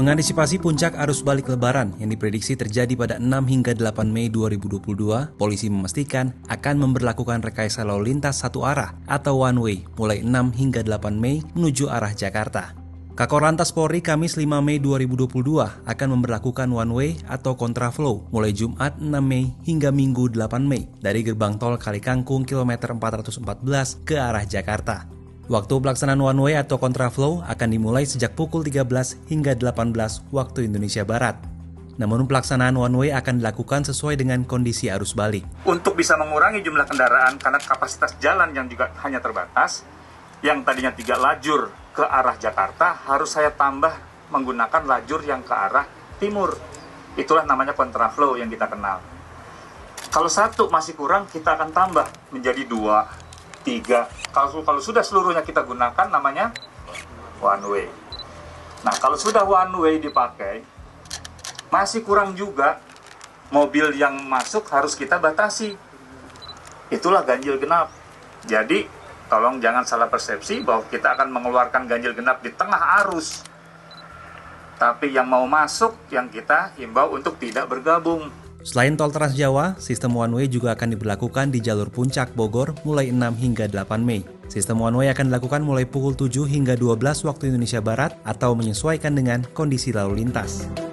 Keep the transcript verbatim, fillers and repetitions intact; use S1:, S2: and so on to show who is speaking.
S1: Mengantisipasi puncak arus balik Lebaran yang diprediksi terjadi pada enam hingga delapan Mei dua ribu dua puluh dua, polisi memastikan akan memberlakukan rekayasa lalu lintas satu arah atau one way mulai enam hingga delapan Mei menuju arah Jakarta. Kakor Lantas Polri Kamis lima Mei dua ribu dua puluh dua akan memberlakukan one way atau kontraflow mulai Jumat enam Mei hingga Minggu delapan Mei dari gerbang tol Kalikangkung kilometer empat ratus empat belas ke arah Jakarta. Waktu pelaksanaan one way atau kontraflow akan dimulai sejak pukul tiga belas hingga delapan belas waktu Indonesia Barat. Namun pelaksanaan one way akan dilakukan sesuai dengan kondisi arus balik.
S2: Untuk bisa mengurangi jumlah kendaraan karena kapasitas jalan yang juga hanya terbatas, yang tadinya tiga lajur ke arah Jakarta harus saya tambah menggunakan lajur yang ke arah timur. Itulah namanya kontraflow yang kita kenal. Kalau satu masih kurang, kita akan tambah menjadi dua, tiga. Kalau, kalau sudah seluruhnya kita gunakan namanya one way. Nah, kalau sudah one way dipakai, masih kurang juga, mobil yang masuk harus kita batasi. Itulah ganjil genap. Jadi, tolong jangan salah persepsi bahwa kita akan mengeluarkan ganjil genap di tengah arus. Tapi yang mau masuk, yang kita himbau untuk tidak bergabung.
S1: Selain tol Trans Jawa, sistem one way juga akan diberlakukan di jalur Puncak Bogor mulai enam hingga delapan Mei. Sistem one way akan dilakukan mulai pukul tujuh hingga dua belas waktu Indonesia Barat atau menyesuaikan dengan kondisi lalu lintas.